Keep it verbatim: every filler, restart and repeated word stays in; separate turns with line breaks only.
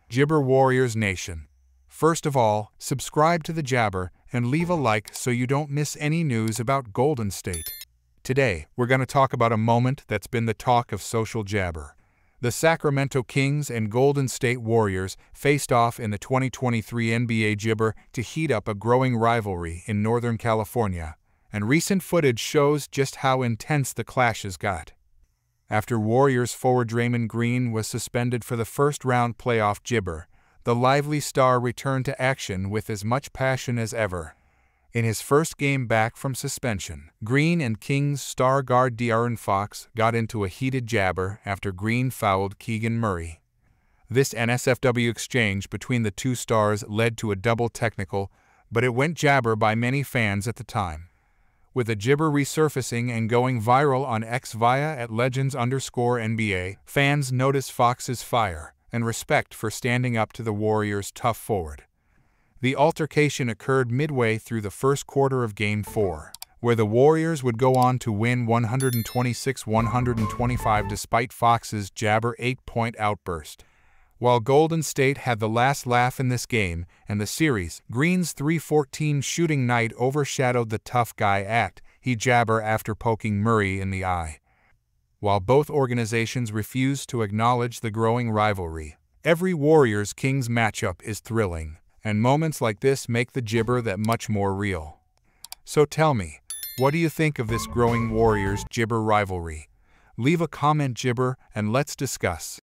Jibber Warriors Nation. First of all, subscribe to the Jabber and leave a like so you don't miss any news about Golden State. Today, we're going to talk about a moment that's been the talk of social Jabber. The Sacramento Kings and Golden State Warriors faced off in the twenty twenty-three N B A Jibber to heat up a growing rivalry in Northern California, and recent footage shows just how intense the clashes got. After Warriors forward Draymond Green was suspended for the first-round playoff Jibber, the lively star returned to action with as much passion as ever. In his first game back from suspension, Green and Kings star guard De'Aaron Fox got into a heated jabber after Green fouled Keegan Murray. This N S F W exchange between the two stars led to a double technical, but it went jabber by many fans at the time. With the Jibber resurfacing and going viral on X via at legends underscore N B A, fans noticed Fox's fire and respect for standing up to the Warriors' tough forward. The altercation occurred midway through the first quarter of Game four, where the Warriors would go on to win one twenty-six to one twenty-five despite Fox's jabber eight-point outburst. While Golden State had the last laugh in this game and the series, Green's three fourteen shooting night overshadowed the tough guy act he jabber after poking Murray in the eye. While both organizations refuse to acknowledge the growing rivalry, every Warriors-Kings matchup is thrilling, and moments like this make the Jibber that much more real. So tell me, what do you think of this growing Warriors-Jibber rivalry? Leave a comment, Jibber, and let's discuss.